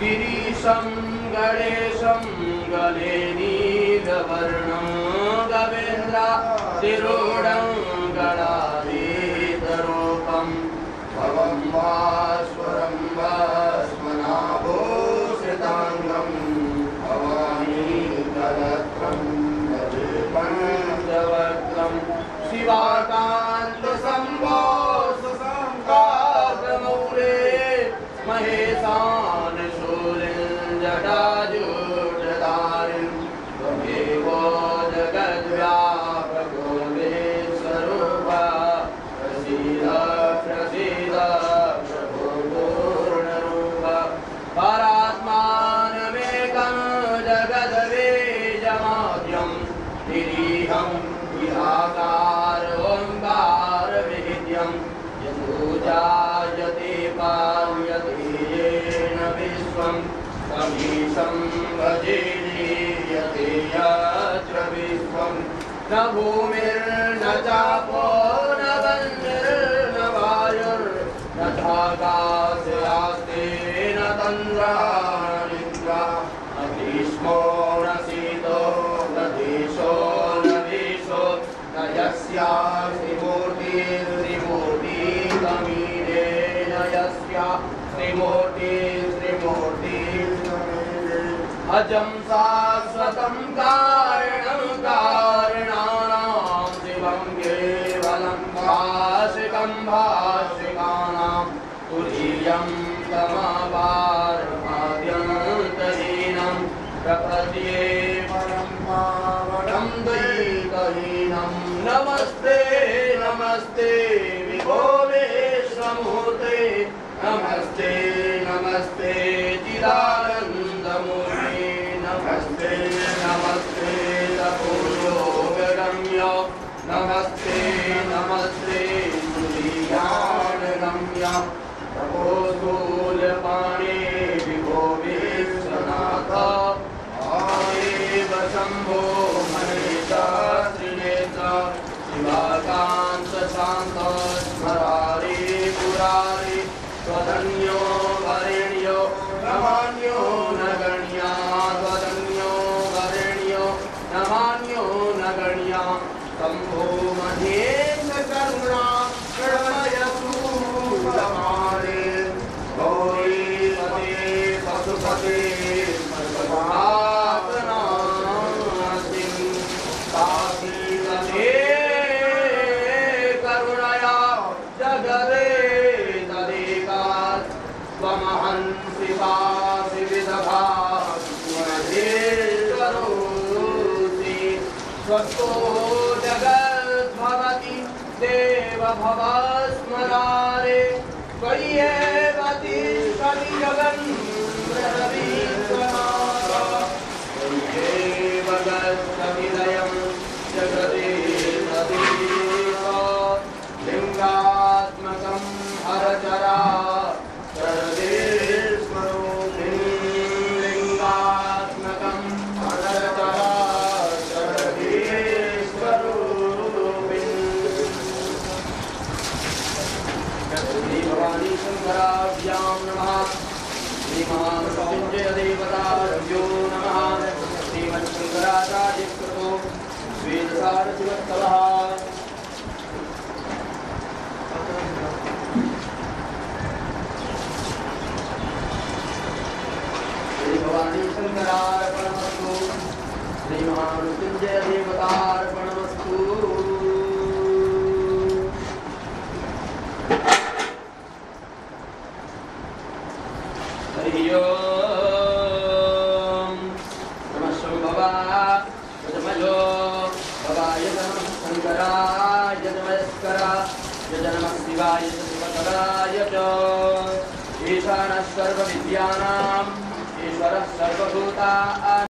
गिरीशं गणेशं गले नीलवर्णं गवेन्द्रातिरूढं गणाधीतरूपं भवं भास्वरं भस्मनाभूषिताङ्गं भवानी कलत्रं पंचवक्त्रं शिवाकान्तशम्भो सुसंकाशमौले महेशान शूलिञ्जटाजूटधारिं त्वमेव जगद्व्यापको विश्वरूपा प्रसीद प्रसीद प्रभो पूर्णरूप परात्मानमेकं जगद्बीजमाद्यं निरीहं निराकार ओङ्कारवेद्यं यतोजायते पार्यते येन विश्वं तमीशं भजे लीयते यत्र विश्वं न भूमिर्न चापो न वह्निर्न वायुर्न चाकाशयास्ते न तन्द्रा निद्रा न ग्रीष्मो न शीतो न देशो न वेशो न यस्यास्ति मूर्तिर्त्रिमूर्तितमीरे न यस्यास्ति मूर्तिर्त्रिमूर्तितमीरे अजं शाश्वतं कारणं कारणानां शिवं केवलं भाषिकं भाषिकानां तुरीयं तमपारमाद्यन्तहीनं प्रपद्ये परं पावनं द्वैतहीनं नमस्ते नमस्ते विभो विश्वमूर्ते नमस्ते नमस्ते चिदानन्दमूर्ते नमस्ते नमस्ते तपोयोगगम्य नमस्ते नमस्ते तुरीयानगम्य तपोस्थूलपाणे विभो विश्वनाथ आदेव शम्भो महेशा त्रिनेत्र शिवाकान्त शान्त स्मरारे पुरारे त्वदन्यो वरेण्यो नमान्यो नगण्या त्वदन्यो वरेण्यो नमान्यो नगण्या शम्भो महेन्द्र करुणा प्रणमयसूलमारे गौरीपते पशुपते सर्वपापनाशिं काशीपते करुणया जगदे तदेकात् त्वमहंसि वासि विदधास्महेश्वरोऽसि स्वस्तो जगद्भवति देव भव स्मरारे त्वय्येव तिष्ठति जगन्मृतविश्वनाथ त्वय्येव गच्छतिलयं जगदेकदेव लिङ्गात्मकं हरचरा शरदेश्वरूपिं लिङ्गात्मकं हरचरा शरदेश्वरूपिं श्री भवानी शंकराभ्यां नमः श्रीमहामृत्युञ्जय देवताभ्यो नमः श्रीमच्छंकराचार्यकृतो वेदसारथिवत्सलः श्री भवानी शंकरार्पणमस्तु श्री महामृत्युंजय देवतार्पणमस्तु हरि ओम नमः शंभवाय नमो भवाय नमः शंकराय नमस्काराय नमः शिवाय शिवतराय च ईशानः सर्वविद्यानां ईश्वरः सर्वभूतानां